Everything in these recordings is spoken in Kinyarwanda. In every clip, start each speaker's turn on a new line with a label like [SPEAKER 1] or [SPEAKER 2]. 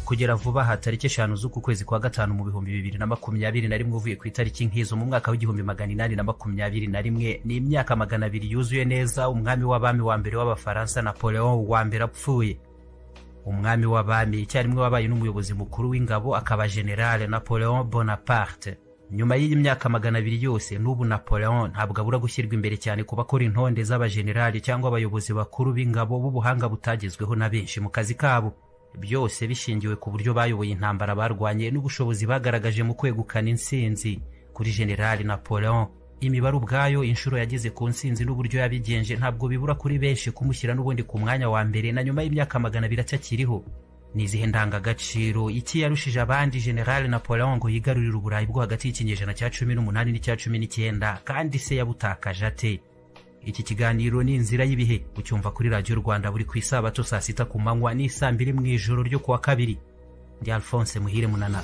[SPEAKER 1] kugera vuba aha tariki 5 z'uku kwezi kwa gatanu mu 2021 uvuye ku itariki nk'izo mu mwaka w'1821 ni imyaka 200 yuzuye neza umwami w'abami wa mbere w'abafaransa Napoleon wa mbere apfuye. Umwami w'abami icyarimwe wabaye n'umuyobozi mukuru w'ingabo akaba General Napoleon Bonaparte. Nyuma y'iyi myaka 200 yose n'ubu Napoleon ntabwo abura gushyirwa imbere cyane kuba kora intonde z'abagenerali cyangwa abayobozi bakuru b'ingabo b'ubuhanga butagezweho na benshi mu kazi kabo, byose bishingiwe ku buryo bayoboye intambara barwanye n'ubushobozi bagaragaje mu kwegukana intsinzi. Kuri General Napoleon imibare ubwayo inshuro yageze ku ntsinzi n'uburyo yabigenje ntabwo bibura kuri benshi kumushyira n'ubundi ku mwanya wa mbere na nyuma y'imyaka 200 atakiriho. Nizihe ndangagaciro iki yarushije abandi General Napoleon ngo yigarurire uburayi bwo hagati y'ikinyejana cya 18 n'icya 19 kandi se yabutakaje ate? Iki kiganiro ni inzira y'ibihe ucyumva kuri Radio Rwanda buri ku isabato saa 6 ku manywa ni saa 2 mu ijoro ryo kuwa kabiri. Ndi Alphonse Muhire Munana.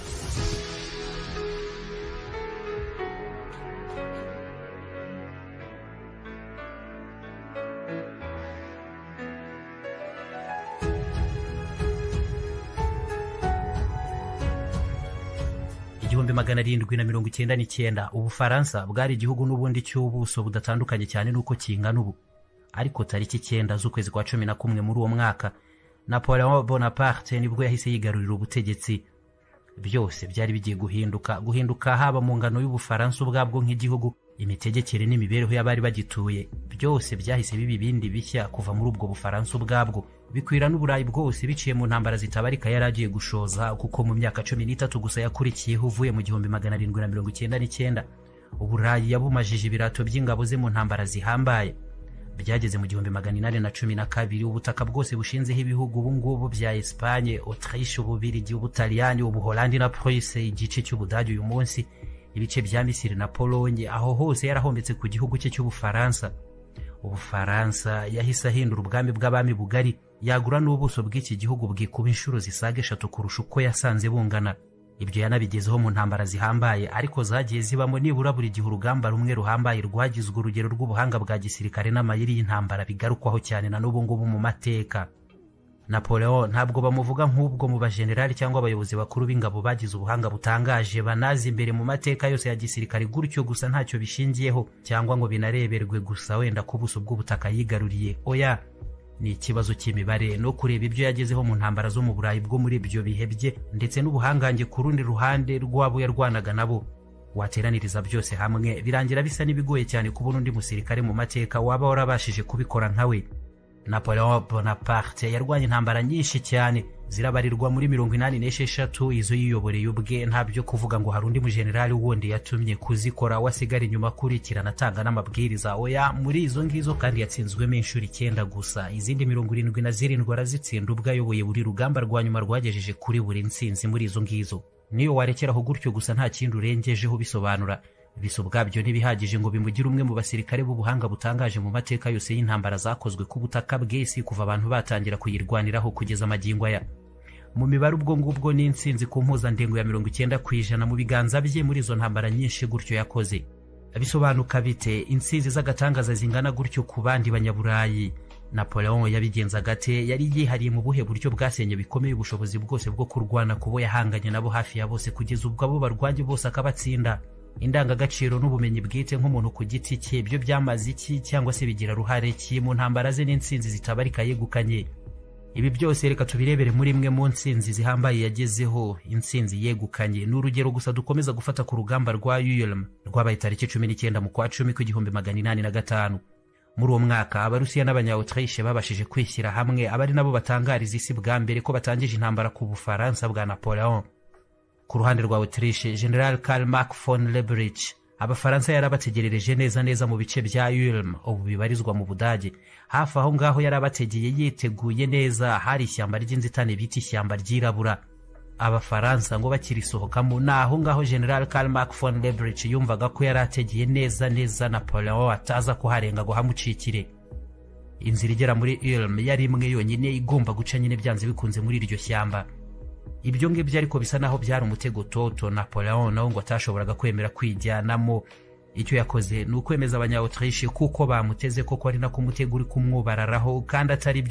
[SPEAKER 1] Igihumbi 799 Ubufaransa bwari igihugu n'ubundi cy'ubuso budatandukanye cyane nuko kingana ubu. Ariko tariki 9 z'ukwezi kwa 11 muri uwo mwaka Napoleon Bonaparte nibwo yahise yigarurira ubutegetsi. Byose byari bigiye guhinduka haba mu ngano y'Ubufaransa ubwabwo nk'igihugu, imitegekere n'imibereho y'abari bagituye, byose byahise bibi bindi bishya kuva muri ubwo Bufaransa ubwabwo bikwira n'uburayi bwose biciye mu ntambara zitabarika yaragiye gushoza, kuko mu myaka 13 gusa yakurikiyeho uvuye mu 1799 uburayi yabumajije ibirato by'ingabo ze mu ntambara zihambaye. Byageze mu 1812 ubutaka bwose bushinzeho ibihugu ubu ngubu bya Espagne, Autriche, Ububiligi, Ubutaliyani, Ubuholandi na Prusse, igice cy'Ubudage uyu munsi, ibice bya Misiri na Pologne, aho hose yarahombetse ku gihugu cye cy'Ubufaransa. Ubufaransa yahise ahindura ubwami bw'abami bugari, yagura n'ubuso bw'iki gihugu bwikuba inshuro zisaga 3 kurusha uko yasanze bungana. Ibyo yanabigezeho mu ntambara zihambaye, ariko zagiye zibamo nibura buri gihe urugamba rumwe ruhambaye rwagizwe urugero rw'ubuhanga bwa gisirikare n'amayeri y'intambara bigarukwaho cyane na n'ubu ngubu mu mateka. Napoleon ntabwo bamuvuga nk'ubwo mu bagenerali cyangwa abayobozi bakuru b'ingabo bagize ubuhanga butangaje banazi imbere mu mateka yose ya gisirikare gutyo gusa ntacyo bishingiyeho cyangwa ngo binareberwe gusa wenda kubuso bw'ubutaka yigaruriye. Oya, ni ikibazo cy'imibare no kureba ibyo yagezeho mu ntambara zo mu Burayi bwo muri ibyo bihe bye, ndetse n'ubuhangange ku rundi ruhande rwabo yarwanaga nabo. Wateraniriza byose hamwe birangira bisa n'ibigoye cyane kubona undi musirikare mu mateka waba warabashije kubikora nkawe. Napoleon Bonaparte yarwanye intambara nyinshi cyane, zirabarirwa muri 86 izo yiyoboreye ubwe, ntabyo kuvuga ngo hari undi mugenerali wundi yatumye kuzikora wasigara inyuma akurikirana atanga n'amabwiriza. Oya, muri izo ngizo kandi yatsinzwemo inshuro 9 gusa, izindi 77 arazitsinda ubwo ayoboye buri rugamba rwa nyuma rwagejeje kuri buri ntsinzi muri izo ngizo. Niyo warekeraho gutyo gusa nta kindi urengejeho bisobanura, biso bwabyo ntibihagije ngo bimugire umwe mu basirikare b'ubuhanga butangaje mu mateka yose y'intambara zakozwe ku butaka bw'isi kuva abantu batangira kuyirwaniraho kugeza magingo aya. Mu mibare ubwo ngubwo ni intsinzi ku mpuzandengo ya 90% mu biganza bye muri izo ntambara nyinshi gutyo yakoze. Bisobanuka bite intsinzi z'agatangaza zingana gutyo ku bandi banyaburayi? Napoleon yabigenzaga ate? Yari yihariye mu buhe buryo bwasenye bikomeye ubushobozi bwose bwo kurwana kubo yahanganye nabo hafi ya bose kugeza ubwo abo barwanye bose akabatsinda? Indangagaciro n'ubumenyi bwite nk'umuntu ku giti cye byo byamaze iki cyangwa se bigira ruhare ki mu ntambara ze n'intsinzi zitabarika yegukanye? Ibi byose reka tubirebere muri imwe mu ntsinzi zihambaye yagezeho. Intsinzi yegukanye n'urugero gusa dukomeza gufata ku rugamba rwa Ulm rwabaye tariki 19 mu kwa 10 ku 1805. Muri uwo mwaka Abarusiya n'Abanya-Autriche babashije kwishyira hamwe, abari nabo batangariza isi bwa mbere ko batangije intambara ku Bufaransa bwa Napoleon. Ku ruhande rwa Autriche, General Karl Marx von Lebrich, Abafaransa yarabategerereje neza mu bice bya Ulm ubu bibarizwa mu Budage. Hafi aho ngaho yarabategeye yiteguye neza, hari ishyamba ry'inzitane bita ishyamba ryirabura. Abafaransa ngo bakirisohokamo, naho ngaho General Karl Marx von Lebrich yumvaga ko yarategeye neza Napoleon ataza kuharenga ngo hamucikire. Inzira igera muri Ulm yari imwe yonyine igomba guca nyine byanze bikunze muri iryo shyamba. Ibyo ngibyo ariko bisa naho byari umutego toto Napoleon nawe ngo atashoboraga kwemera kwijyanamo. Icyo yakoze ni ukwemeza Abanya-Autriche kuko bamuteze koko ari nako umutego uri kumwubararaho kandi atari byo.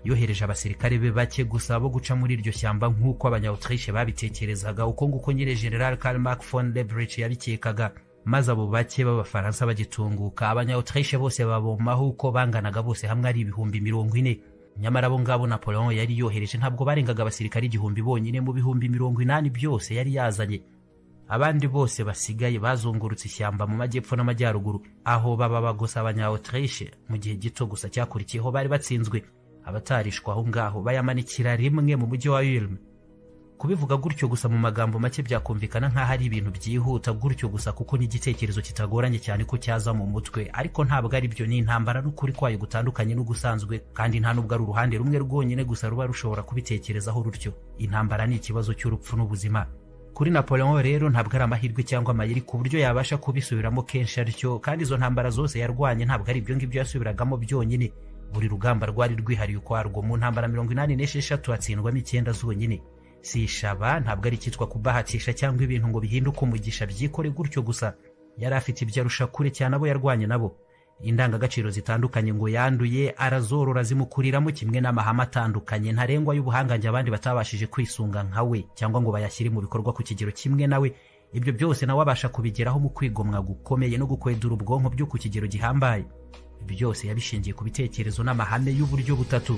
[SPEAKER 1] yohereje abasirikare be bake gusa bo guca muri iryo shyamba nk'uko abanya-Autriche babitekerezaga, uko nguko nyine General Karl Marx von Leibniz yabikekaga. Maze abo bake b'Abafaransa bagitunguka, abanya-Autriche bose babomaho uko banganaga bose hamwe ari 40,000. Nyamara abo ngabo Napoleon yari yohereje ntabwo barengaga abasirikare 1,000 bonyine mu 80,000 byose yari yazanye. Abandi bose basigaye bazungurutse ishyamba mu majyepfo n'amajyaruguru, aho baba bagusa abanya-Autriche. Mu gihe gito gusa cyakurikiyeho bari batsinzwe, abatarishwa aho ngaho bayamanikira rimwe mu mujyi wa Ulm. Kubivuga gutyo gusa mu magambo make byakumvikana nk'aho ari ibintu byihuta gutyo gusa, kuko n'igitekerezo kitagoranye cyane ko cyaza mu mutwe, ariko ntabwo ari byo. Ni intambara n'ukuri kwayo gutandukanye n'ugusanzwe, kandi nta nubwo ari uruhande rumwe rwonyine gusa ruba rushobora kubitekerezaho rutyo. Intambara ni ikibazo cy'urupfu n'ubuzima. Kuri Napoleon rero ntabwo ari amahirwe cyangwa amayeri ku buryo yabasha kubisubiramo kenshi atyo, kandi izo ntambara zose yarwanye ntabwo ari ibyo ngibyo yasubiragamo byonyine. Buri rugamba rwari rwihariye ukwarwo. Mu ntambara 86 atsindwamo 9 zonyine. Si ishaba, ntabwo ari cyitwa kubahatisha cyangwa ibintu ngo bihinduke umugisha byikore gutyo gusa. Yari afite ibyo arusha kure cyane abo yarwanye nabo. Indangagaciro zitandukanye ngo yanduye arazorora zimukuriramo, kimwe n'amahame atandukanye ntarengwa y'ubuhangange abandi batabashije kwisunga nkawe cyangwa ngo bayashyire mu bikorwa ku kigero kimwe nawe. Ibyo byose nawe abasha kubigeraho mu kwigomwa gukomeye no gukwedura ubwonko byo ku kigero gihambaye. Byose yabishingiye ku bitekerezo n'amahame y'uburyo butatu.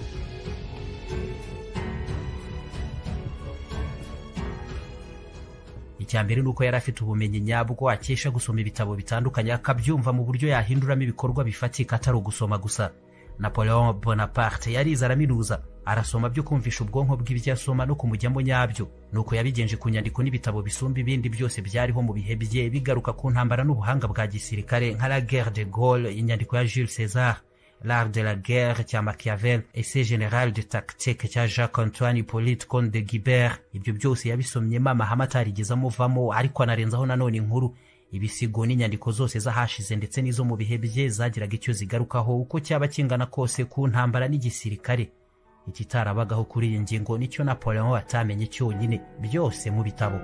[SPEAKER 1] Icyambere nuko yari afite ubumenyi nyabwo, akesha gusoma ibitabo bitandukanye akabyumva mu buryo yahinduramo ibikorwa bifatika atari ugusoma gusa. Napoleon Bonaparte yarize araminuza, arasoma byo kumvisha ubwonko bw'ibyo asoma no kumujyamo nyabyo. Nuko yabigenje ku nyandiko n'ibitabo bisumba ibindi byose byariho mu bihe bye, bigaruka ku ntambara n'ubuhanga bwa gisirikare nka La Guerre de Gaulle, inyandiko ya Jules César, L'Art de la Guerre cya Machiavel, Essai général de tactique cya Jacques-Antoine Hippolyte Comte de Guibert. Ibyo byose yabisomyemo amahame atarigeze amuvamo, ariko anarenzaho nanone inkuru, ibisigo n'inyandiko zose zahashize ndetse n'izo mu bihe bye zagiraga icyo zigarukaho uko cyaba kingana kose ku ntambara n'igisirikare. Ikitarabagaho kuri iyi ngingo nicyo Napoleon atamenye cyonyine, byose mu bitabo.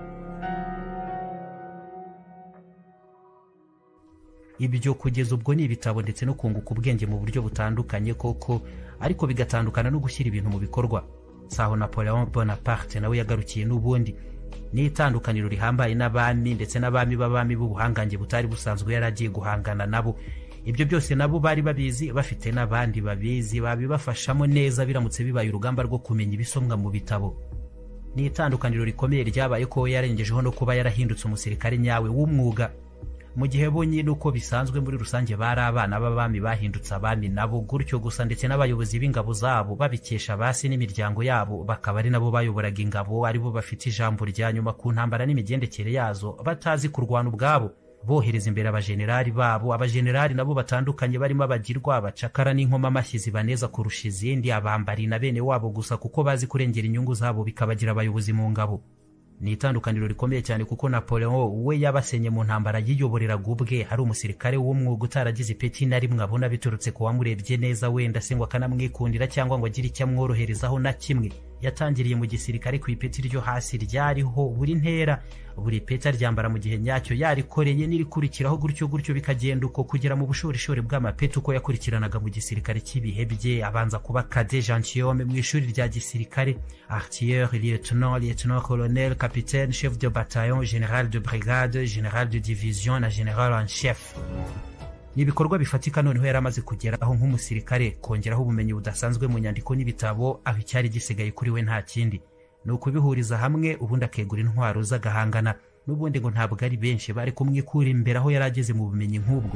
[SPEAKER 1] Ibyo kugeza ubwo ni ibitabo ndetse no kunguka ubwenge mu buryo butandukanye koko, ariko bigatandukana no gushyira ibintu mu bikorwa. Saho Napoleon Bonaparte nawe yagarukiye n'ubundi. Ni itandukaniro rihambaye n'abami ndetse n'abami b'abami b'ubuhangange butari busanzwe yaragiye guhangana nabo. Ibyo byose nabo bari babizi, bafite n'abandi babizi babibafashamo neza biramutse bibaye urugamba rwo kumenya ibisomwa mu bitabo. Ni itandukaniro rikomeye ryabaye ko yarengejeho no kuba yarahindutse umusirikare nyawe w'umwuga. Mu gihe bo nyine uko bisanzwe muri rusange bari abana b'abami bahindutse abami nabo gutyo gusa, ndetse n'abayobozi b'ingabo zabo babikesha basi n'imiryango yabo, bakaba ari nabo bayoboraga ingabo, aribo bafite ijambo rya nyuma ku ntambara n'imigendekere yazo, batazi kurwana ubwabo. Bohereza imbere abajenerali babo, abajenerali nabo batandukanye barimo abagirwa, abacakara n'inkoma amashyizi baneza kurusha izindi, abambari na bene wabo gusa kuko bazi kurengera inyungu zabo bikabagira abayobozi mu ngabo. Ni itandukaniro rikomeye cyane kuko Napoleon we yabasenye mu ntambara yiyoboreraga ubwe, hari umusirikare w'umwuga utaragize ipeti na rimwe abona biturutse ku wamurebye neza wenda se ngo akanamwikundira cyangwa ngo agire icyo amworoherezaho na kimwe. Yatangiriye mu gisirikare ku ipeti ryo hasi ryariho buri ntera, buri peti aryambara mu gihe nyacyo yarikoreye n'irikurikiraho gutyo gutyo bikagenda uko kugera mu bushorishori bw'amapeti uko yakurikiranaga mu gisirikare cy'ibihe bye. Abanza kuba cadet gentilhomme mu ishuri rya gisirikare, artilleur, lieutenant colonel, capitaine, chef de bataillon, général de brigade, général de division na général en chef. Ni ibikorwa bifatika noneho yaramaze kugeraho nk'umusirikare, kongeraho ubumenyi budasanzwe mu nyandiko n'ibitabo, aho icyari gisigaye kuri we nta kindi ni ukubihuriza hamwe, ubundi akegura intwaro z'agahangana. N'ubundi ngo ntabwo ari benshi bari kumwikura imbere aho yarageze mu bumenyi nk'ubwo.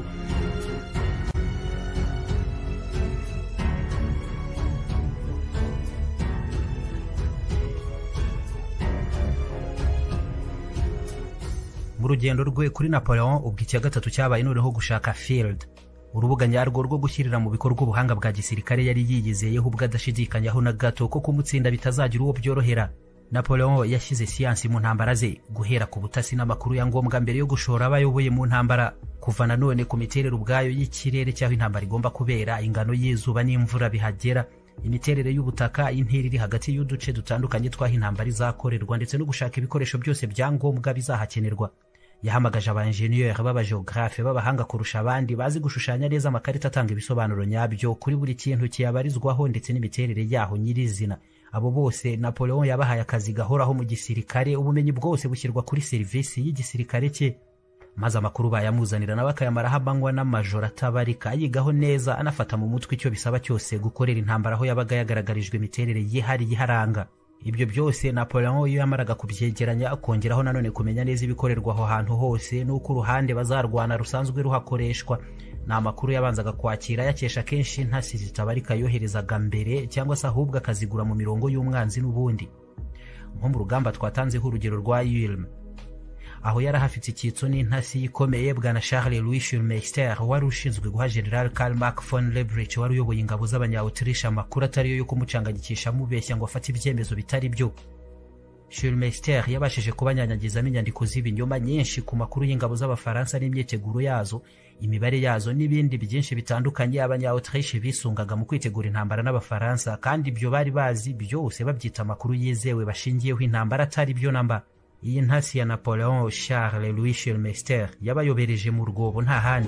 [SPEAKER 1] Mu rugendo rwe kuri Napoleon ubwo icya gatatu cyabaye noneho gushaka field, urubuga nyarwo rwo gushyirira mu bikorwa ubuhanga bwa gisirikare yari yiyizeyeho ubwo adashidikanyaho na gato ko kumutsinda bitazagira uwo byorohera. Napoleon yashyize siyansi mu ntambara ze, guhera ku butasi n'amakuru ya ngombwa mbere yo gushora abayoboye mu ntambara, kuva nanone ku miterere ubwayo y'ikirere cyaho intambara igomba kubera, ingano y'izuba n'imvura bihagera, imiterere y'ubutaka, intera iri hagati y'uduce dutandukanye twaho intambara izakorerwa, ndetse no gushaka ibikoresho byose bya ngombwa bizahakenerwa. yahamagaje abainjeniyeri b'abageographe b'abahanga kurusha abandi bazi gushushanya neza amakarita atanga ibisobanuro nyabyo kuri buri kintu kiyabarizwaho ndetse n'imiterere yaho nyirizina. Abo bose Napoleon yabahaye akazi gahoraho mu gisirikare, ubumenyi bwose bushyirwa kuri serivisi y'igisirikare cye, maze amakuru bayamuzanira nawe akayamaraho amanywa n'amajoro atabarika, yigaho neza anafata mu mutwe icyo bisaba cyose gukorera intambara aho yabaga yagaragarijwe imiterere yihariye iharanga. Ibyo byose Napoleon iyo yamaraga kubyegeranya akongeraho nanone kumenya neza ibikorerwa aho hantu hose n'uko uruhande bazarwana rusanzwe ruhakoreshwa. Ni amakuru yabanzaga kwakira yakesha kenshi intasi zitabarika yoherezaga mbere cyangwa se ahubwo akazigura mu mirongo y'umwanzi n'ubundi. Nko mu rugamba twatanzeho urugero rwa Ulm, aho yarahafite icyitso n'intasi ikomeye bwana Charles Louis Schulmeister wari ushinzwe guha General Karl Marx von Lebrich wari uyoboye ingabo z'abanya-Autriche amakuru atari yo kumucangagikisha amubeshya ngo afate ibyemezo bitari byo. Schulmeister yabashije kubanyanyagizamo inyandiko z'ibinyoma nyinshi ku makuru y'ingabo z'abafaransa n'imyiteguro yazo, imibare yazo n'ibindi byinshi bitandukanye abanya-Autriche bisungaga mu kwitegura intambara n'abafaransa, kandi ibyo bari bazi byose babyita amakuru yizewe bashingiyeho intambara atari byo namba. Iyi ntasi ya Napoleon Charles Louis Schulmeister yabayobereje mu rwobo nta handi.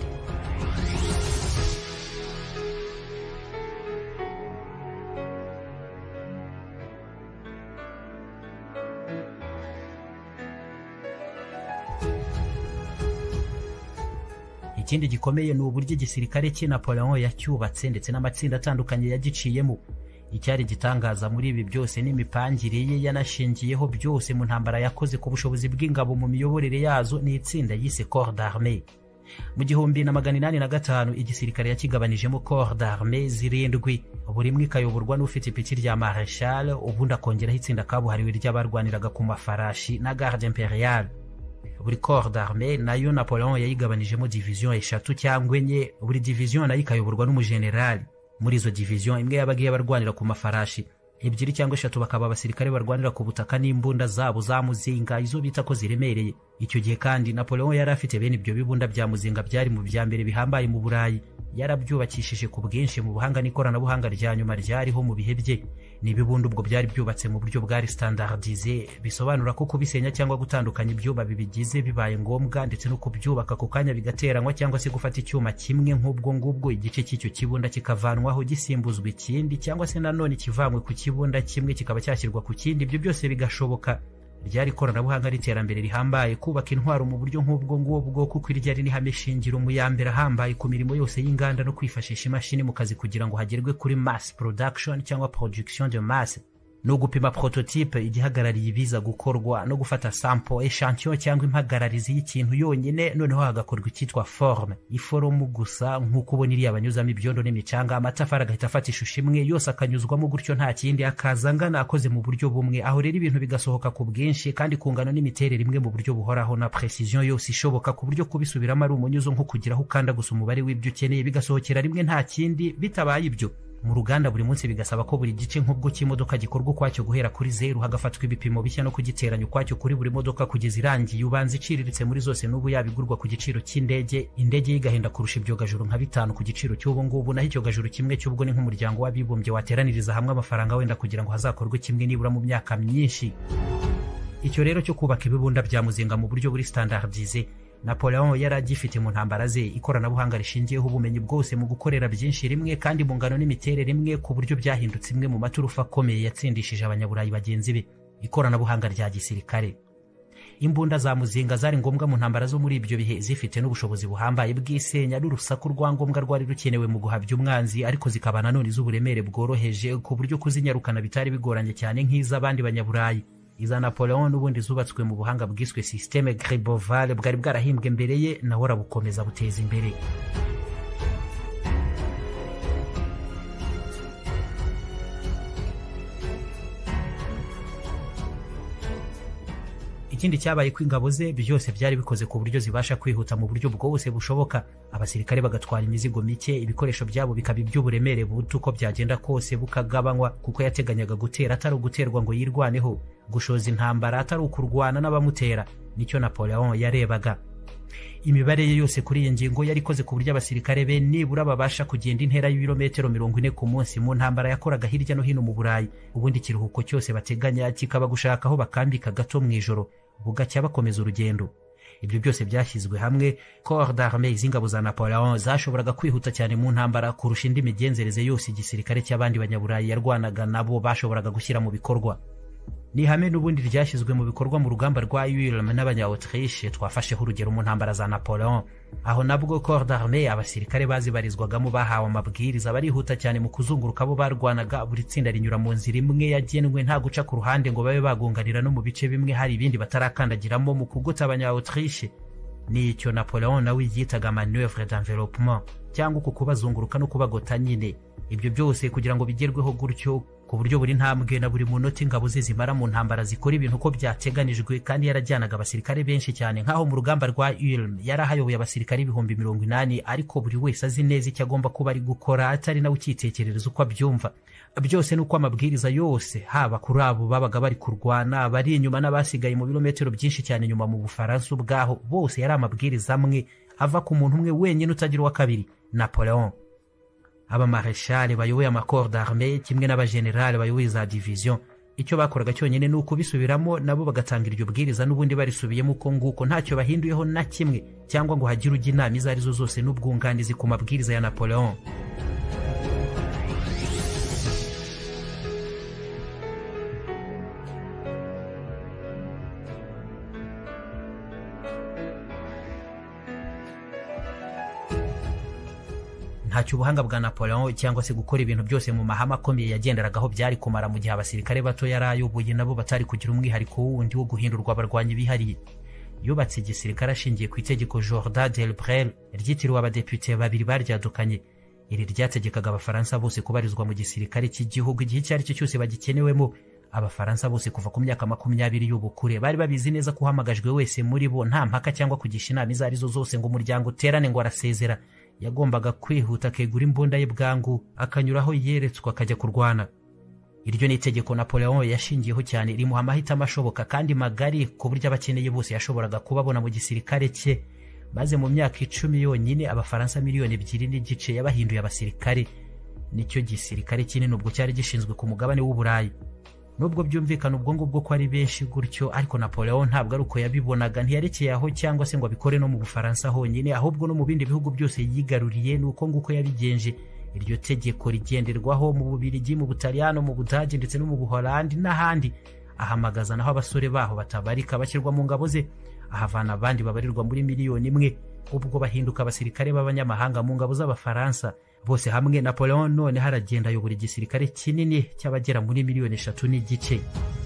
[SPEAKER 1] Ikindi gikomeye ni uburyo igisirikare cye Napoleon yacyubatse ndetse n'amatsinda atandukanye yagiciyemo. Icyari gitangaza muri ibi byose n'imipangire ye yanashingiyeho byose mu ntambara yakoze ku bushobozi bw'ingabo mu miyoborere yazo ni itsinda yise Corps d'Armée. Mu 1805 igisirikare yakigabanijemo Corps d'Armée zirindwi, buri imwe ikayoborwa n'ufite ipeti rya Marshal, ubundi akongeraho itsinda kabuhariwe ry'abarwaniraga ku mafarashi na Garde Impériale. Buri Corps d'Armée nayo Napoleon yayigabanijemo division 3 cyangwa 4, buri division nayo ikayoborwa n'umugenerali. Muri izo division imwe yabagiye barwanira ku mafarashi, 2 cyangwa 3 bakaba abasirikare barwanira ku butaka n'imbunda zabo za muzinga izo bita ko ziremereye. Icyo gihe kandi Napoleon yari afite bene ibyo bibunda bya muzinga byari mu bya mbere bihambaye mu Burayi, yarabyubakishije ku bwinshi mu buhanga n'ikoranabuhanga rya nyuma ryariho mu bihe bye. Ni ibibunda ubwo byari byubatse mu buryo bwari standardisé, bisobanura ko kubisenya cyangwa gutandukanya ibyuma bibigize bibaye ngombwa, ndetse no kubyubaka ku kanya bigateranywa cyangwa se gufata icyuma kimwe nk'ubwo ngubwo igice cy'icyo kibunda kikavanwaho gisimbuzwa ikindi, cyangwa se nanone kivanywe ku kibunda kimwe kikaba cyashyirwa ku kindi. Ibyo byose bigashoboka. Ryari ikoranabuhanga riterambere rihambaye kubaka intwaro mu buryo nk'ubwo ngubwo, kuko ryari n'ihame shingiro mu yambere ahambaye ku mirimo yose y'inganda no kwifashisha imashini mu kazi kugira ngo hagerwe kuri mass production cyangwa production de masse, no gupima prototype igihagarariye ibiza gukorwa, no gufata sample echantillon cyangwa impagararizi y'ikintu yonyine, noneho hagakorwa icyitwa forme, iforomu gusa nk'uko ubona iriya banyuzamo ibyondo n'imicanga, amatafari agahita afata ishusho imwe yose akanyuzwamo gutyo nta kindi, akaza angana akoze mu buryo bumwe. Aho rero ibintu bigasohoka ku bwinshi kandi ku ngano n'imiterere imwe mu buryo buhoraho na precision yose ishoboka, ku buryo kubisubiramo ari umunyuzo nko kugiraho ukanda gusa umubare w'ibyo ukeneye bigasohokera rimwe nta kindi. Bitabaye ibyo mu ruganda buri munsi bigasaba ko buri gice nk'ubwo cy'imodoka gikorwa ukwacyo guhera kuri 0, hagafatwa ibipimo bishya no kugiteranya ukwacyo kuri buri modoka kugeza irangiye. Ubanza iciriritse muri zose n'ubu yabigurwa ku giciro cy'indege, indege y'igahenda kurusha ibyogajuru nka 5 ku giciro cy'ubu ngubu, naho icyogajuru kimwe cy'ubwo ni nk'umuryango w'abibumbye wateraniriza hamwe amafaranga wenda kugira ngo hazakorwe kimwe nibura mu myaka myinshi. Icyo rero cyo kubaka ibibunda bya muzinga mu buryo buri standardisé, Napoleon yaragifite mu ntambara ze ikoranabuhanga rishingiyeho ubumenyi bwose mu gukorera byinshi rimwe kandi mu ngano n'imiterere imwe, ku buryo byahindutse imwe mu maturufu akomeye yatsindishije abanyaburayi bagenzi be. Ikoranabuhanga rya gisirikare, imbunda za muzinga zari ngombwa mu ntambara zo muri ibyo bihe, zifite n'ubushobozi buhambaye bw'isenya n'urusaku rwa ngombwa rwari rukenewe mu guhabya umwanzi, ariko zikaba nanone z'uburemere bworoheje ku buryo kuzinyarukana bitari bigoranye cyane nk'iz'abandi banyaburayi. Iza Napoleon n'ubundi zubatswe mu buhanga bwiswe systeme Griboval bwari bwarahimbwe mbere ye, naho arabukomeza buteza imbere. Ikindi cyabaye ko ingabo ze byose byari bikoze ku buryo zibasha kwihuta mu buryo bwose bushoboka. Abasirikare bagatwara imizigo mike, ibikoresho byabo bikaba iby'uburemere buto uko byagenda kose bukagabanywa, kuko yateganyaga gutera atari uguterwa ngo yirwaneho, gushoza intambara atari ukurwana n'abamutera. Nicyo Napoleon yarebaga. Imibare ye yose kuri iyi ngingo yari ikoze ku buryo abasirikare be nibura babasha kugenda intera y'ibirometero 40 ku munsi mu ntambara yakoraga hirya no hino mu Burayi. Ubundi ikiruhuko cyose bateganya kikaba gushaka aho bakambika gato mu ijoro, bugacya bakomeza urugendo. ibyo byose byashyizwe hamwe. Corps d'armée z'ingabo za Napoleon zashoboraga kwihuta cyane mu ntambara kurusha indi migenzereze yose igisirikare cy'abandi banyaburayi yarwanaga nabo bashoboraga gushyira mu bikorwa. Ni hame n'ubundi ryashyizwe mu bikorwa mu rugamba rwa Ulm n'abanya-Autriche twafasheho urugero mu ntambara za Napoleon. Aho nabwo Corps d'armée abasirikare bazibarizwagamo bahawe amabwiriza barihuta cyane mu kuzunguruka abo barwanaga, buri tsinda rinyura mu nzira imwe yagenwe nta guca ku ruhande ngo babe bagunganira no mu bice bimwe hari ibindi batarakandagiramo mu kugota abanya-Autriche. Ni icyo Napoleon nawe yitaga manœuvre d'enveloppement cyangwa uko kubazunguruka no kubagota nyine. Ibyo byose kugira ngo bigerweho gutyo ku buryo buri ntambwe na buri munota ingabo ze zimara mu ntambara zikora ibintu uko byateganijwe, kandi yarajyanaga abasirikare benshi cyane nk'aho mu rugamba rwa Ulm yarahayoboye abasirikare 80,000 ariko buri wese azi neza icyo agomba kuba ari gukora atari nawe ukitekerereza uko abyumva. Byose nuko amabwiriza yose haba kuri abo babaga bari kurwana bari inyuma n'abasigaye mu birometero byinshi cyane nyuma mu Bufaransa ubwaho, bose yari amabwiriza amwe ava ku muntu umwe wenyine utagira uwa kabiri, Napoleon. Abamareshali bayoboye amacorps d'armée kimwe n'abagenerali bayoboye za division, icyo bakoraga cyonyine nuko bisubiramo nabo bagatanga iryo bwiriza n'ubundi barisubiyemo uko nguko ntacyo bahinduyeho na kimwe, cyangwa ngo hagire ujya inama izo arizo zose n'ubwunganizi ku mabwiriza ya Napoleon. Ntacyo ubuhanga bwa Napoleon cyangwa se gukora ibintu byose mu mahame akomeye yagenderagaho byari kumara mu gihe abasirikare bato yarayoboye nabo batari kugira umwihariko wundi wo guhindurwa abarwanyi bihariye. Yubatse igisirikare ashingiye ku itegeko Jourdan d'Elbrel ryitiriwe abadepite babiri baryadukanye. Iri ryategekaga abafaransa bose kubarizwa mu gisirikare cy'igihugu igihe icyo ari cyo cyose bagikenewemo. Abafaransa bose kuva ku myaka 20 y'ubukure bari babizi neza ko uhamagajwe wese muri bo nta mpaka cyangwa kugisha inama izo arizo zose ngo umuryango uterane ngo arasezera. Yagombaga kwihuta akegura imbunda ye bwangu akanyuraho yeretswe akajya kurwana. Iryo ni itegeko Napoleon yashingiyeho cyane, rimuha amahitamo ashoboka kandi magari ku buryo abakeneye bose yashoboraga kubabona mu gisirikare cye. Maze mu myaka 10 yonyine abafaransa 2.5 miliyoni yabahinduye abasirikare. Nicyo gisirikare kinini ubwo cyari gishinzwe ku mugabane w'Uburayi. Nubwo byumvikana ubwo ngubwo ko ari benshi gutyo, ariko Napoleon ntabwo ari uko yabibonaga. Ntiyarekeye aho cyangwa se ngo abikore no mu Bufaransa honyine, ahubwo no mu bindi bihugu byose yigaruriye nuko nguko yabigenje. Iryo tegeko rigenderwaho mu Bubiligi, mu Butaliyano, mu Budage ndetse no mu Buholandi n'ahandi. Ahamagaza naho abasore baho batabarika bashyirwa mu ngabo ze, ahavana abandi babarirwa muri 1 miliyoni, ubwo bahinduka abasirikare b'abanyamahanga mu ngabo z'abafaransa. Bose hamwe Napoleon none haragenda ayobora igisirikare kinini cy'abagera muri 3.5 miliyoni.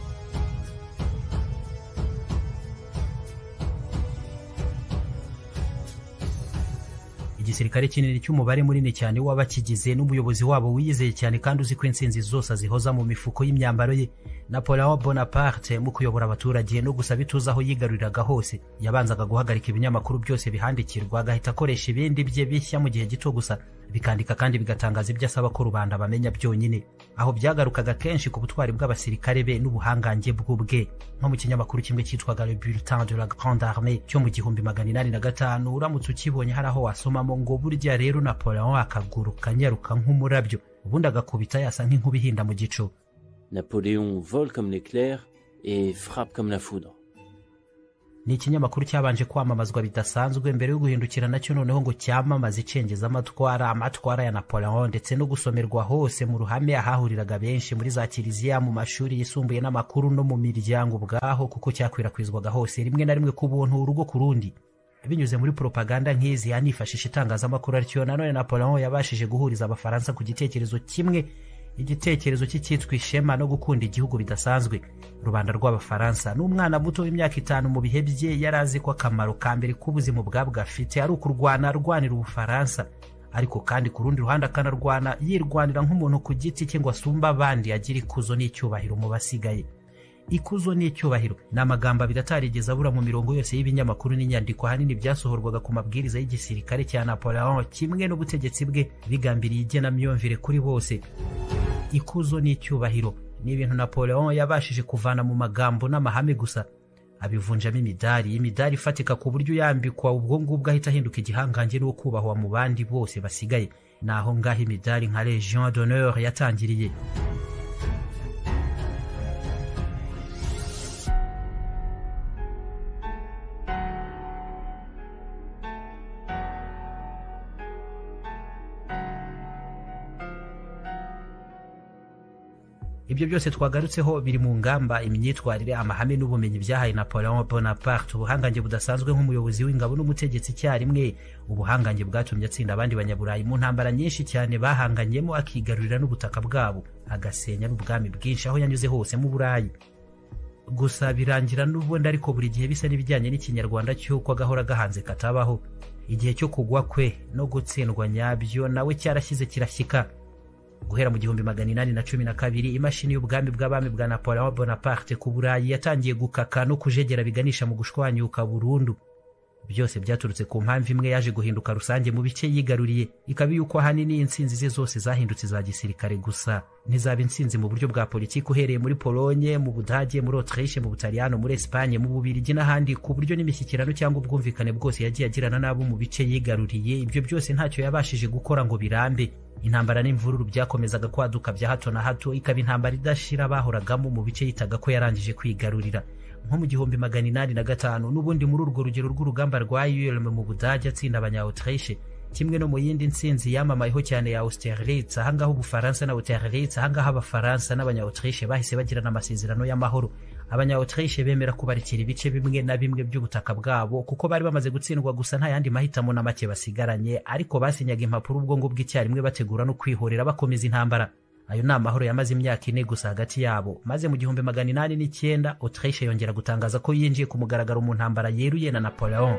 [SPEAKER 1] Igisirikare kinini cy'umubare munini cyane w'abakigize n'umuyobozi wabo wiyizeye cyane kandi uzi ko insinzi zose zihoza mu mifuko y'imyambaro ye. Napoleon Bonaparte mu kuyobora abaturage no gusaba ituze aho yigaruriraga hose, yabanzaga guhagarika ibinyamakuru byose bihandikirwa, agahita akoresha ibindi bye bishya mu gihe gito gusa, bikandika kandi bigatangaza ibyo asaba ko rubanda bamenya byonyine. Aho byagarukaga kenshi ku butwari bw'abasirikare be n'ubuhangange bw'ubwe, nko mu kinyamakuru kimwe cyitwaga Le Bulletin de la Grande Armée cyo mu 1805. Uramutse ukibonye hari aho wasomamo ngo burya rero Napoleon akaguruka nyaruka nk'umurabyo, ubundi agakubita yasa nk'inkuba ihinda mu gicu.
[SPEAKER 2] Napoléon vole comme l'éclair et frappe comme la foudre.
[SPEAKER 1] Ni ikinyamakuru cyabanje kwamamazwa bidasanzwe mbere yo guhindukira nacyo noneho ngo cyamamaze icengeza amatwara ya Napoleon ndetse no gusomerwa hose mu ruhame ahahuriraga benshi muri za kiliziya, mu mashuri yisumbuye n'amakuru no mu miryango ubwaho, kuko cyakwirakwizwaga hose rimwe na rimwe ku buntu urugo ku rundi. Binyuze muri propaganda nk'izi yanifashisha itangazamakuru, aricyo nanone Napoleon yabashije guhuriza abafaransa ku gitekerezo kimwe, igitekerezo cyitwa ishema no gukunda igihugu bidasanzwe. Rubanda rw'abafaransa n'umwana muto w'imyaka 5 mu bihe bye yarazi ko akamaro ka mbere k'ubuzima bwabwo afite ari ukurwana arwanira Ubufaransa, ariko kandi ku rundi ruhande akanarwana yirwanira nk'umuntu ku giti cye ngo asumba abandi, agira ikuzo n'icyubahiro mu basigaye. Ikuzo n'icyubahiro ni amagambo abiri atarigeze abura mu mirongo yose y'ibinyamakuru n'inyandiko ahanini byasohorwaga ku mabwiriza y'igisirikare cya Napoleon kimwe n'ubutegetsi bwe, bigambiriye igenamyumvire kuri bose. Ikuzo n'icyubahiro ni ibintu Napoleon yabashije kuvana mu magambo n'amahame gusa, abivunjamo imidari ifatika ku buryo yambikwa ubwo ngubwo ahita ahinduka igihangange no kubahwa mu bandi bose basigaye. Naho ngaho imidari nka Légion d'honneur yatangiriye. Ibyo byose twagarutseho biri mu ngamba, imyitwarire, amahame n'ubumenyi byahaye Napoleon Bonaparte ubuhangange budasanzwe nk'umuyobozi w'ingabo n'umutegetsi icyarimwe. Ubuhangange bwatumye atsinda abandi banyaburayi mu ntambara nyinshi cyane bahanganyemo, akigarurira n'ubutaka bwabo, agasenya n'ubwami bwinshi aho yanyuze hose mu Burayi. Gusa birangira n'ubundi ariko buri gihe bisa n'ibijyanye n'ikinyarwanda cy'uko gahora gahanze katabaho. Igihe cyo kugwa kwe no gutsindwa nyabyo nawe cyarashyize kirashyika. Guhera mu 1812 imashini y'ubwami bw'abami bwa Napoleon Bonaparte ku Burayi yatangiye gukaka no kujegera biganisha mu gushwanyuka burundu. Byose byaturutse ku mpamvu imwe yaje guhinduka rusange mu bice yigaruriye, ikaba yuko ahanini intsinzi ze zose zahindutse za gisirikare gusa, ntizaba intsinzi mu buryo bwa politiki uhereye muri Polonye, mu Budage, muri Autriche, mu Butaliyano, muri Espagne, mu Bubiligi n'ahandi, ku buryo n'imishyikirano cyangwa ubwumvikane bwose yagiye agirana nabo mu bice yigaruriye. Ibyo byose ntacyo yabashije gukora ngo birambe. Intambara n'imvururu byakomezaga kwaduka bya hato na hato, ikaba intambara idashira bahoragamo mu bice yitaga ko yarangije kwigarurira. Nko mu 1805 n'ubundi muri urwo rugero rw'urugamba rwa Ulm mu Budage atsinda abanya-Autriche, kimwe no mu yindi ntsinzi yamamayeho cyane ya Austerlitz, ahangaho Ubufaransa na Austerlitz, ahangaho Abafaransa n'abanya-Autriche bahise bagirana amasezerano y'amahoro. Abanya-Autriche bemera kubarikira ibice bimwe na bimwe by'ubutaka bwabo kuko bari bamaze gutsindwa, gusa nta yandi mahitamo na make basigaranye, ariko basinyaga impapuro ubwo ngubwo icyarimwe bategura no kwihorera bakomeza intambara. Ayo ni amahoro yamaze imyaka 4 gusa hagati yabo, maze mu 1809 Autriche yongera gutangaza ko yinjiye ku mugaragaro mu ntambara yeruye na Napoleon.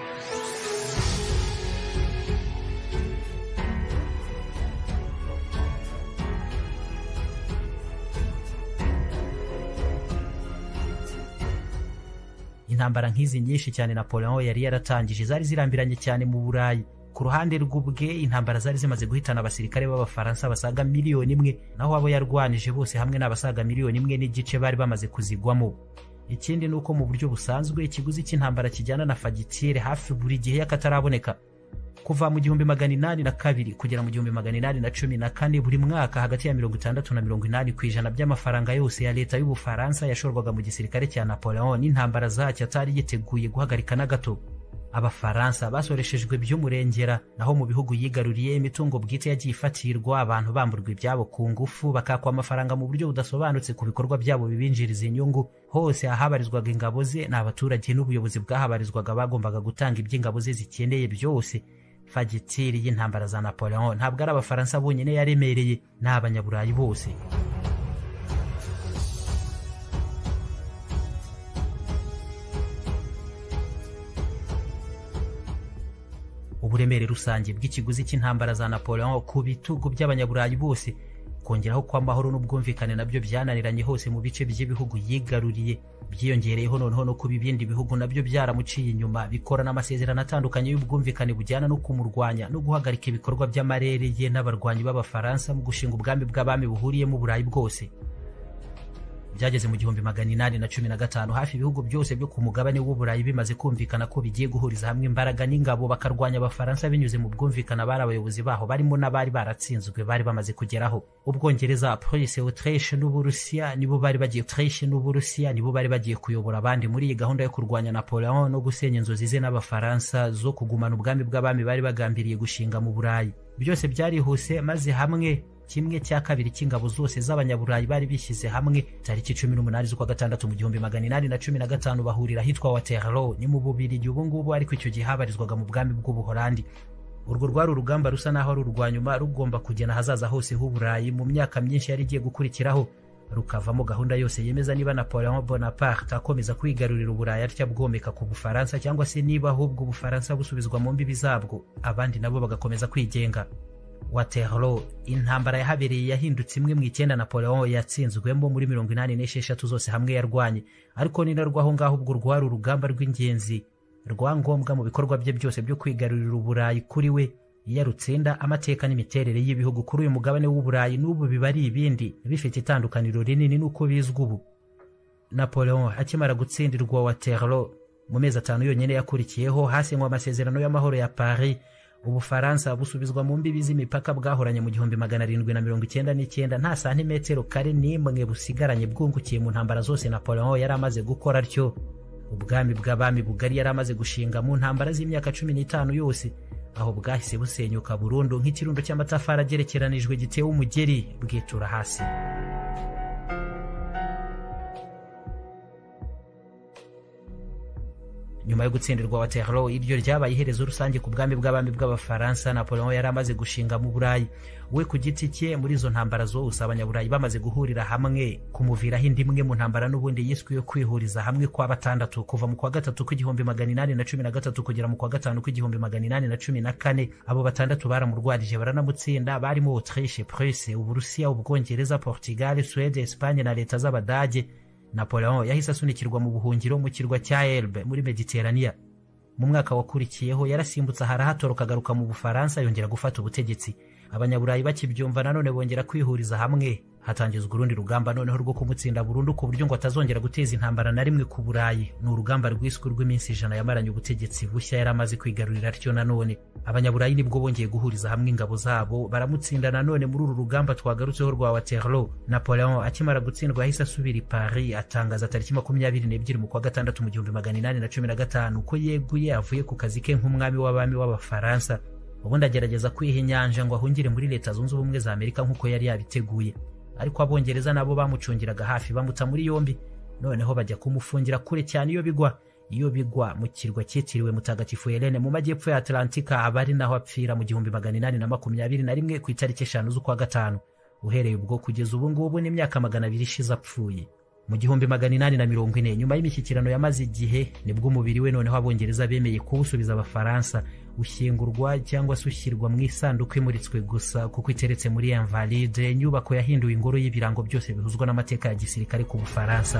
[SPEAKER 1] Intambara nk'izi nyinshi cyane Napoleon yari yaratangije zari zirambiranye cyane mu Burayi. Ku ruhande rw'ubwe intambara zari zimaze guhitana abasirikare b'Abafaransa basaga 1,000,000, naho abo yarwanije bose hamwe n'abasaga 1,000,000 n'igice bari bamaze kuzigwamo. Ikindi nuko mu buryo busanzwe ikiguzi cy'intambara kijyana na fagitire hafi buri gihe yakataraboneka. Kuva mu 1802 kugera mu 1814 buri mwaka hagati ya 60 na 80% by'amafaranga yose ya leta y'Ubufaransa yashorwaga mu gisirikare cya Napoleon n'intambara zacyo atari yiteguye guhagarika na gato. Abafaransa basoreshejwe by'umurengera, naho mu bihugu yigaruriye imitungo bwite yagiye ifatirwa, abantu bamburwa ibyabo ku ngufu, bakakwa amafaranga mu buryo budasobanutse ku bikorwa byabo bibinjiriza inyungu. Hose ahabarizwaga ingabo ze n'abaturage n'ubuyobozi bwahabarizwaga bagombaga gutanga iby'ingabo ze zikeneye byose. Fagitire y'intambara za Napoleon ntabwo ari Abafaransa bonyine yaremereye, n'Abanyaburayi bose. Uburemere rusange bw'ikiguzi cy'intambara za Napoleon ku bitugu by'Abanyaburayi bose, kongeraho kwa mahoro n'ubwumvikane nabyo byananiranye hose mu bice by'ibihugu yigaruriye, byiyongereyeho noneho no kuba ibindi bihugu nabyo byaramuciye inyuma, bikorana amasezerano atandukanye y'ubwumvikane bujyana no kumurwanya no guhagarika ibikorwa by'amarere ye n'abarwanyi b'Abafaransa mu gushinga ubwami bw'abami buhuriyemo Uburayi bwose. Byageze mu 1815 hafi ibihugu byose byo ku mugabane w'Uburayi bimaze kumvikana ko bigiye guhuriza hamwe imbaraga n'ingabo bakarwanya Abafaransa binyuze mu bwumvikana bari abayobozi baho barimo n'abari baratsinzwe bari bamaze kugeraho. Ubwongereza, Prusse, Autriche n'Uburusiya nibo bari bagiye kuyobora abandi muri iyi gahunda yo kurwanya Napoleon no gusenya inzozi ze n'Abafaransa zo kugumana ubwami bw'abami bari bagambiriye gushinga mu Burayi. Byose byarihuse, maze hamwe 1/2 cy'ingabo zose z'Abanyaburayi bari bishyize hamwe tariki 18 z'ukwa gatandatu mu 1815 bahurira hitwa Waterloo, ni mu Bubiligi ubu ngubu, ariko icyo gihe habarizwaga mu bwami bw'Ubuholandi. Urwo rwari urugamba rusa naho ari urwanyuma rugomba kugena hazaza hose h'Uburayi mu myaka myinshi yari igiye gukurikiraho, rukavamo gahunda yose yemeza niba Napoleon Bonaparte akomeza kwigarurira Uburayi atya bwomeka ku Bufaransa, cyangwa se niba ahubwo Ubufaransa busubizwa mu mbibi zabwo abandi nabo bagakomeza kwigenga. Waterloo, intambara yahabereye yahindutse imwe mu 9 Napoleon yatsinzwemo muri 86 zose hamwe yarwanye, ariko ni narwo aho ngaho ubwo rwari urugamba rw'ingenzi rwa ngombwa mu bikorwa bye byose byo kwigarurira Uburayi kuri we. Yarutsinda, amateka n'imiterere y'ibihugu kuri uyu mugabane w'Uburayi n'ubu bibari ibindi bifite itandukaniro rinini nuko bizwi ubu. Napoleon akimara gutsindirwa Waterloo, mu mezi 5 yonyine yakurikiyeho hasinywa amasezerano y'amahoro ya Paris. Ubufaransa busubizwa mu mbibi z'imipaka bwahoranye mu 1799, nta santimetero kare n'imwe busigaranye bwungukiye mu ntambara zose Napoleon yari amaze gukora atyo. Ubwami bw'abami bugari yari amaze gushinga mu ntambara z'imyaka 15 yose, aho bwahise busenyuka burundu nk'ikirundo cy'amatafari agerekeranijwe gitewe umugeri bwitura hasi. nyuma yo gutsindirwa Waterloo, iryo ryabaye iherezo rusange ku bwami bw'abami bw'abafaransa Napoleon yari amaze gushinga mu Burayi. We ku giti cye muri izo ntambara zose abanyaburayi bamaze guhurira hamwe kumuviraho indi imwe mu ntambara n'ubundi yiswe yo kwihuriza hamwe kwa batandatu kuva mu kwa gatatu kw'igihumbi 813 kugera mu kwa gatanu kw'igihumbi 814. Abo batandatu baramurwarije baranamutsinda, barimo Autriche, Prusse, Uburusiya, Ubwongereza, Portugal, Suède, Espagne na leta z'Abadage. Napoleon yahise asunikirwa mu buhungiro mu kirwa cya Elbe muri Mediterania. Mu mwaka wakurikiyeho yarasimbutse harahatoroka agaruka mu Bufaransa yongera gufata ubutegetsi. Abanyaburayi bakibyumva nanone bongera kwihuriza hamwe, hatangizwa urundi rugamba noneho rwo kumutsinda burundu ku buryo ngo atazongera guteza intambara na rimwe ku Burayi. Ni urugamba rwiswe rw'iminsi 100 yamaranye ubutegetsi bushya yari amaze kwigarurira ryo nanone. Abanyaburayi nibwo bongeye guhuriza hamwe ingabo zabo baramutsinda nanone muri uru rugamba twagarutseho rwa Waterloo. Napoleon akimara gutsindwa yahise asubira i Paris atangaza tariki 22 mu kwa gatandatu mu 1815 ko yeguye avuye ku kazi ke nk'umwami w'abami w'Abafaransa. Ubundi agerageza kwiha inyanja ngo ahungire muri Leta Zunze Ubumwe za Amerika nk'uko yari yabiteguye, ariko Abongereza nabo bamucungiraga hafi bamuta muri yombi, noneho bajya kumufungira kure cyane iyo bigwa mu kirwa cyitiriwe Mutagatifu Helene mu majyepfo ya Atlantika, abari naho apfira mu 1821 ku itariki 5 z'ukwa gatanu. Uhereye ubwo kugeza ubu ngubu ni imyaka 200 ishize apfuye. Mu 1840 nyuma y'imishyikirano yamaze igihe nibwo umubiri we noneho Abongereza bemeye kuwusubiza Abafaransa, ushyingurwa cyangwa se ushyirwa mu isanduku imuritswe gusa kuko iteretse muri Invalide, inyubako yahinduwe ingoro y'ibirango byose bihuzwa n'amateka ya gisirikare ku Bufaransa.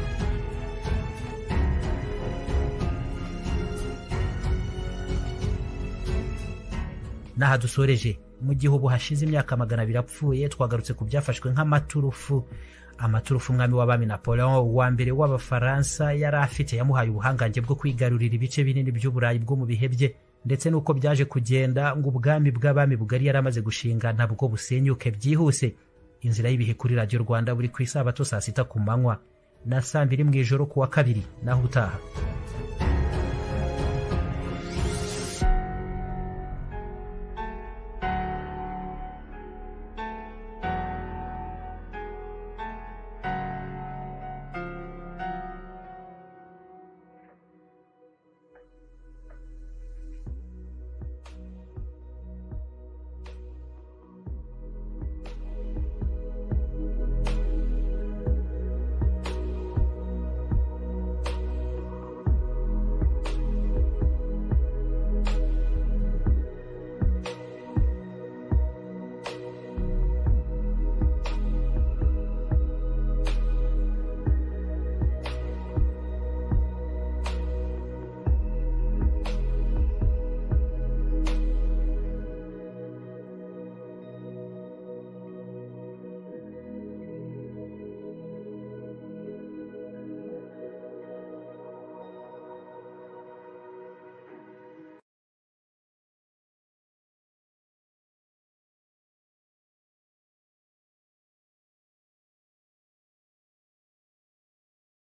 [SPEAKER 1] Naha dusoreje, mu gihe ubu hashize imyaka 200 apfuye, twagarutse ku byafashwe nk'amaturufu. Amaturufu umwami w'abami Napoleon wa mbere w'Abafaransa yari afite yamuhaye ubuhangange bwo kwigarurira ibice binini by'Uburayi bwo mu bihe bye, ndetse nuko byaje kugenda ngo ubwami bw'abami bugari yaramaze gushinga ntabwo busenyuke byihuse. Inzira y'ibihe kuri Radio Rwanda buri ku isabato saa 6 ku manywa na saa 2 mu ijoro ku wa kabiri. Naho utaha.